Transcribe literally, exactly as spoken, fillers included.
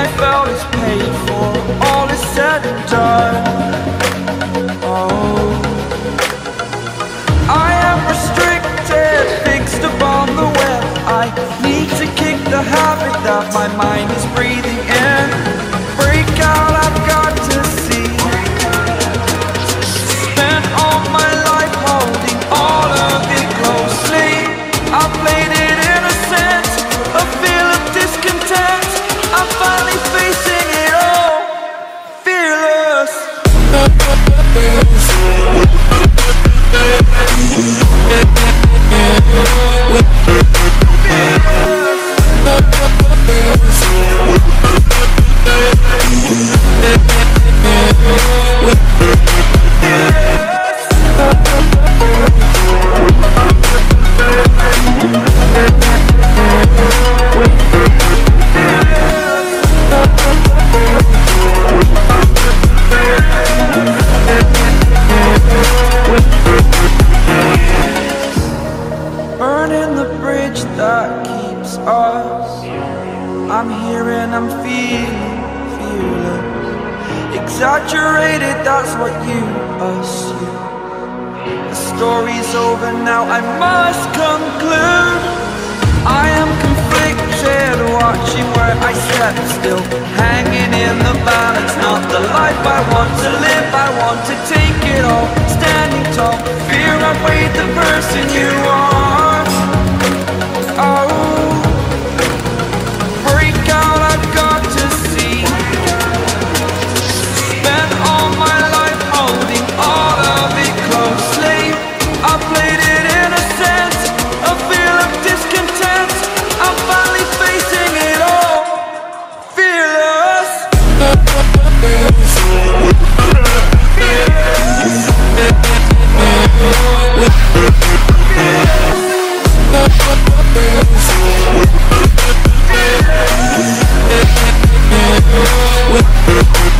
I felt is paid for, all is said and done. Oh, I am restricted, fixed upon the web. I need to kick the habit that my mind is breathing in. Break out, I've got to see. Spent all my life holding all of it closely. I played it innocent, a feel of discontent. I'm finally facing it all, fearless. Burning the bridge that keeps us. I'm here and I'm feeling fearless. Exaggerated, that's what you assume. The story's over now, I must conclude. I am conflicted, watching where I step still, hanging in the balance. Not the life I want to live, I want to take it all. Standing tall, fear I've weighed the person you are. Oh, break out, I've got to see. Spent all my life holding all of it closely. I played it innocent, a feel of discontent. I'm finally facing it all, fearless. With